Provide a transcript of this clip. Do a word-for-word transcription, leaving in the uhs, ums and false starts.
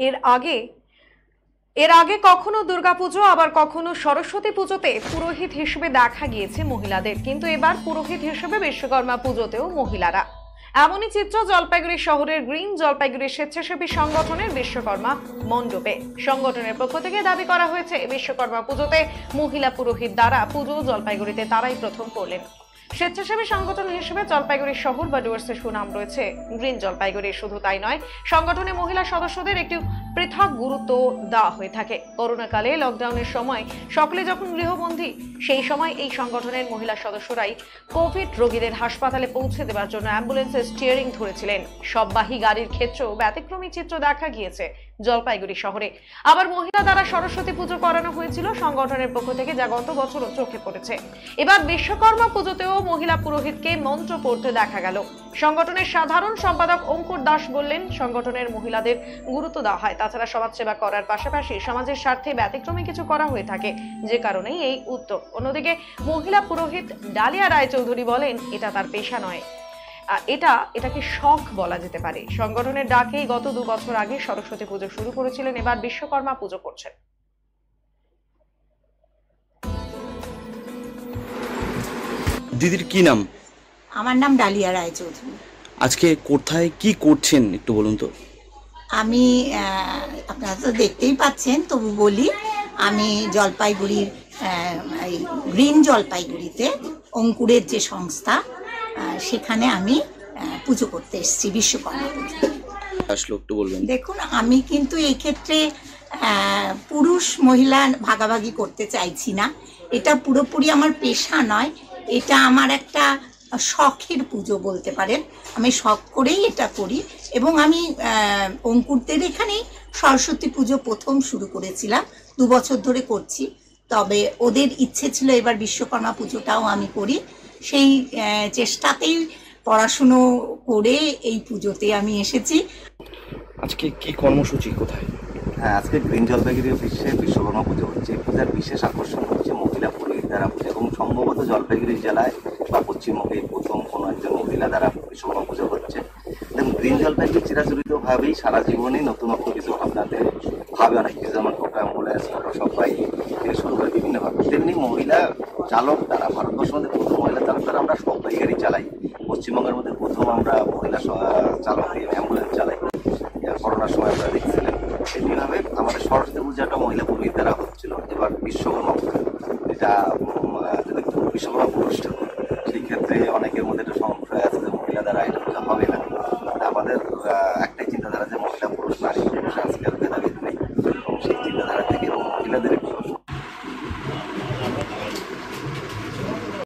এর আগে এর আগে কখনো দুর্গাপুজো আবার কখনো সরস্বতী পুজোতে পুরোহিত হিসেবে দেখা গিয়েছে মহিলাদের, কিন্তু এবার পুরোহিত হিসেবে বিশ্বকর্মা পুজোতেও মহিলারা। এমনই চিত্র জলপাইগুড়ি শহরের গ্রিন জলপাইগুড়ি স্বেচ্ছাসেবী সংগঠনের বিশ্বকর্মা মণ্ডপে। সংগঠনের পক্ষ থেকে দাবি করা হয়েছে বিশ্বকর্মা পুজোতে মহিলা পুরোহিত দ্বারা পুজো জলপাইগুড়িতে তারাই প্রথম করলেন। স্বেচ্ছাসেবী সংগঠন হিসেবে জলপাইগুড়ি শহর বা ডুয়ার্সের সুনাম রয়েছে গ্রিন জলপাইগুড়ি। শুধু তাই নয়, সংগঠনে মহিলা সদস্যদের একটি পৃথক গুরুত্ব দেওয়া হয়ে থাকে। করোনাকালে লকডাউনের সময় সকলে যখন গৃহবন্দী, সেই সময় এই সংগঠনের মহিলা সদস্যরাই কোভিড রোগীদের হাসপাতালে পৌঁছে দেওয়ার জন্য অ্যাম্বুলেন্সের স্টিয়ারিং ধরেছিলেন। সববাহী গাড়ির ক্ষেত্রেও ব্যতিক্রমী চিত্র দেখা গিয়েছে জলপাইগুড়ি শহরে। আবার মহিলা দ্বারা সরস্বতী পুজো করানো হয়েছিল সংগঠনের পক্ষ থেকে, যা গত বছরও চোখে পড়েছে। এবার বিশ্বকর্মা পুজোতেও মহিলা পুরোহিতকে মন্ত্র পড়তে দেখা গেল। সংগঠনের সাধারণ সম্পাদক অঙ্কুর দাস বললেন, সংগঠনের মহিলাদের গুরুত্ব দেওয়া হয়। তাছাড়া সমাজসেবা করার পাশাপাশি সমাজের স্বার্থে ব্যতিক্রমী কিছু করা হয়ে থাকে, যে কারণেই এই উদ্যোগ। অন্যদিকে মহিলা পুরোহিত ডালিয়া রায়চৌধুরী বলেন, এটা তার পেশা নয়, এটা এটাকে শখ বলা যেতে পারে। সংগঠনের ডাকেই গত দু বছর আগে সরস্বতী পুজো শুরু করেছিলেন, এবার বিশ্বকর্মা পুজো করছেন। দিদির কি নাম? আমার নাম ডালিয়া রায়চৌধুরী। আজকে কোথায় কি করছেন একটু বলুন তো। আমি আপনারা তো দেখতেই পাচ্ছেন, তবু বলি, আমি জলপাইগুড়ির এই গ্রিন জলপাইগুড়িতে অঙ্কুরের যে সংস্থা, সেখানে আমি পুজো করতে এসেছি, বিশ্বকর্মা পুজো। আসলো একটু বলবেন। দেখুন, আমি কিন্তু এই ক্ষেত্রে পুরুষ মহিলা ভাগাভাগি করতে চাইছি না। এটা পুরোপুরি আমার পেশা নয়, এটা আমার একটা শখের পুজো বলতে পারেন। আমি শখ করেই এটা করি, এবং আমি অঙ্কুরদের এখানেই সরস্বতী পুজো প্রথম শুরু করেছিলাম, দু বছর ধরে করছি। তবে ওদের ইচ্ছে ছিল এবার বিশ্বকর্মা পুজোটাও আমি করি। সেই চেষ্টাতেই পড়াশুনো করে এই পুজোতে আমি এসেছি। আজকে কি কর্মসূচি, কোথায়? হ্যাঁ, আজকে গ্রিন জলপাইগুড়ি অফিসে বিশ্বকর্মা পুজো হচ্ছে। পূজার বিশেষ আকর্ষণ হচ্ছে মহিলা পুরোহিত দ্বারা পুজো, এবং সম্ভবত জলপাইগুড়ি জেলায় বা পশ্চিমবঙ্গে প্রথম কোনো একজন মহিলা দ্বারা বিশ্বকর্মা পুজো হচ্ছে। এবং গ্রিন জলপাইগুড়ি চিরাচরিতভাবেই সারা জীবনেই নতুনত্ব কিছু ভাবনাতে ভাবে অনেক কিছু, যেমন টোটো, অ্যাম্বুলেন্স, টোটো সবাই থেকে শুরু করে বিভিন্নভাবে। তেমনি মহিলা চালক দ্বারা ভারতবর্ষের মধ্যে প্রথম মহিলা চালক দ্বারা আমরা সবাই গাড়ি চালাই। পশ্চিমবঙ্গের মধ্যে প্রথম আমরা মহিলা চালক দিয়ে অ্যাম্বুলেন্স চালাই, করোনার সময় আমরা দেখছিলেন। এমনিভাবে আমাদের সরস্বতী পূজাটা মহিলা পুরোহিত দ্বারা হচ্ছিল। এবার বিশ্বকর্মা পুজো, এটা বিশ্বকর্মা পুরুষ ঠাকুর, সেই ক্ষেত্রে অনেকের মধ্যে একটা সংশয় আছে যে মহিলা দ্বারা এটা পূজা হবে না। আমাদের একটাই চিন্তাধারা যে মহিলা পুরুষ নারী পুরুষ আজকের ভেদাভেদ নেই, এবং সেই চিন্তাধারা থেকে মহিলাদের